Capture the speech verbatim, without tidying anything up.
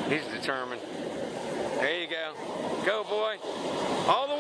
He's determined. There you go. Go, boy. All the way.